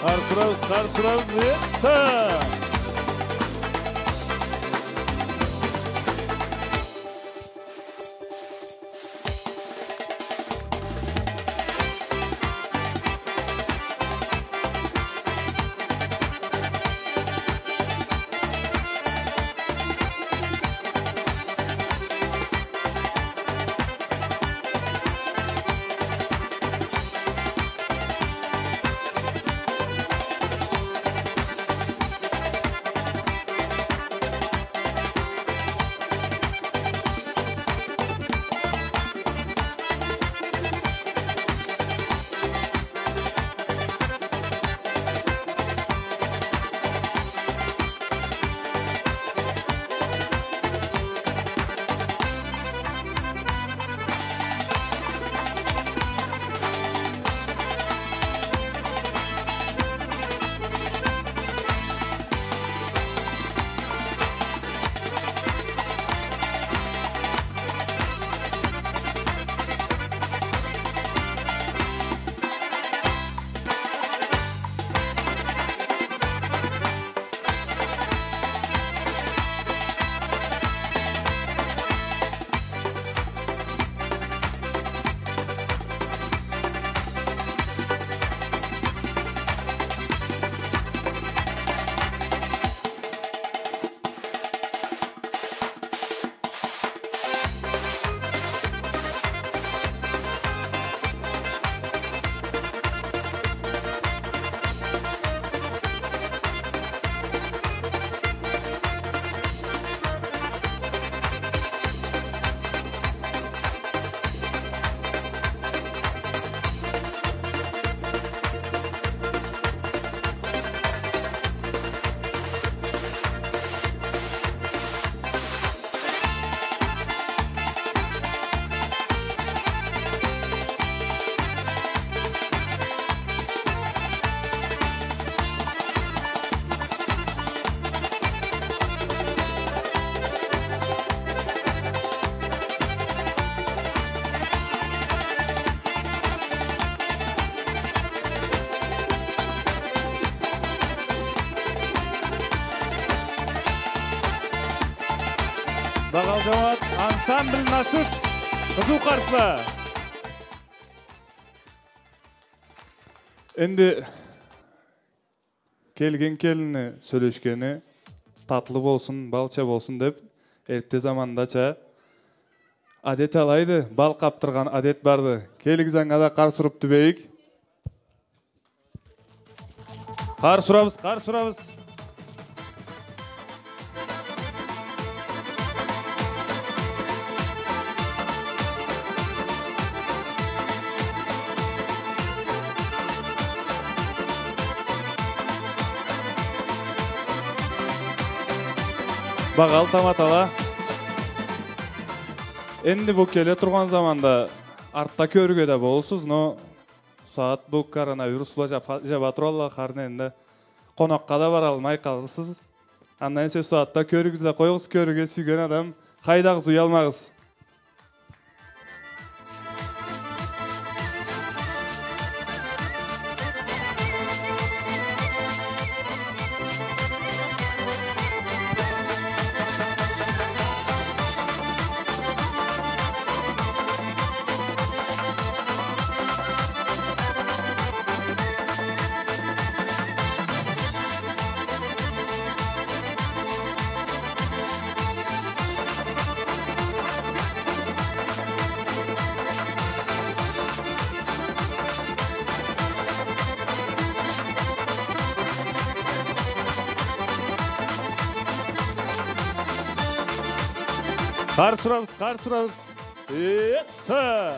Karşılarız. Bağal Cemaat Ansambl Nasip kızı karşıla. Endi kelgen kelini söyleşkeni tatlı bolsun, balça bolsun dep erте zamandaça adet alaydı. Bal kaptırgan adet bardı. Kelgizanga da kar surup tübeyik. Kar surabız. Bağal tamatala. Endi bu kele turgan zamanda artta körgöde bolsuz, no saat bu koronavirusla jaba turalla karnende konakka da bar almay kalsız. Andan ese saatta körgüzle koyuğuz körgö sügen adam haydağız uyalmağız. Kar surabız. Yetsa.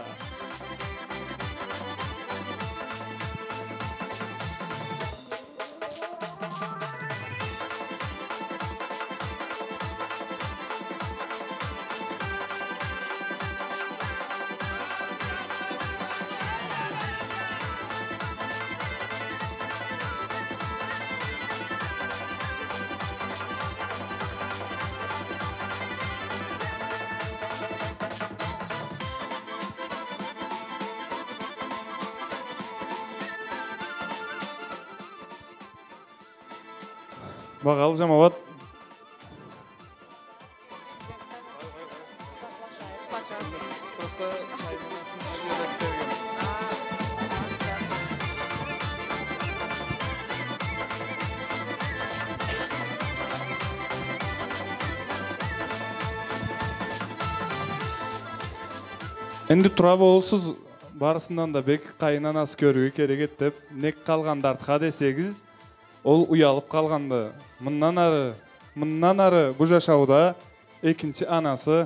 Бағалы жамабат. Енді тұра болсыз барысынан да бек қайынанасы көрігі керек еттіп, нек қалғандартқа десегіз, ол ұялып қалғанды. Мұннан ары бұл жашауда екінші анасы.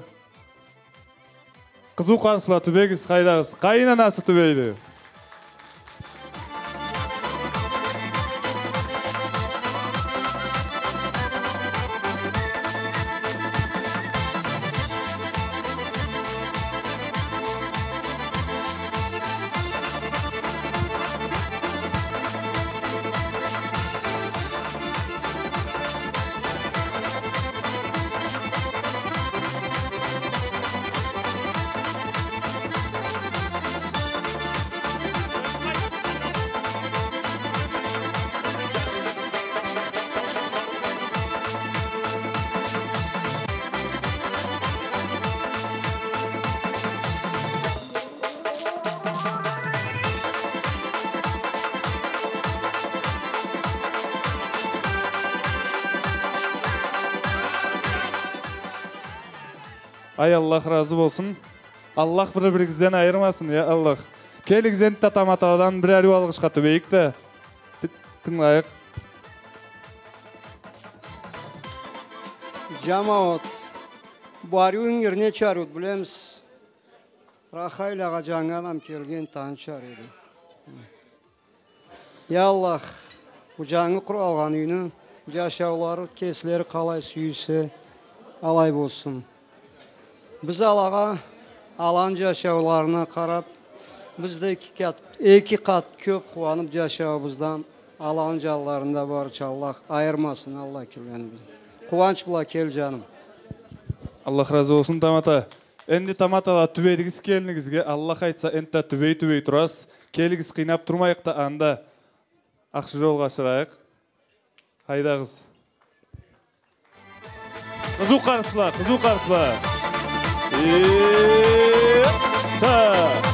Қызу қарсыла түбегіз қайдағыз, қайынанасы түбейді. Ай Аллах разы болсын. Аллах бір-біріңізден айырмасын, я Аллах. Келіңізден татаматадан бір әрі алғышқа түбейікті. Тыңлайық. Жамаат, бар өңіріне чарут білеміз. Рахайлаға жаңадан келген таншар еді. Я Аллах, бұл жаңы құралған үйні, жашаулары, кесілері қалай сүйісі, алай болсын. Біз Аллаға алан жашауларына қарап, бізді екі қат көп қуанып жашауымыздан алан жалларында барша Аллах айырмасын, Аллах келген біз. Қуанч бұла кел жаным. Аллах разы болсын, Тамата. Енді Таматала түбейдігіз келінігізге Аллах айтса, энті түбей тұрас. Келігіз қинап тұрмайық та анда ақшы жолға шырайық. Хайдағыз. Қызу қарсыла.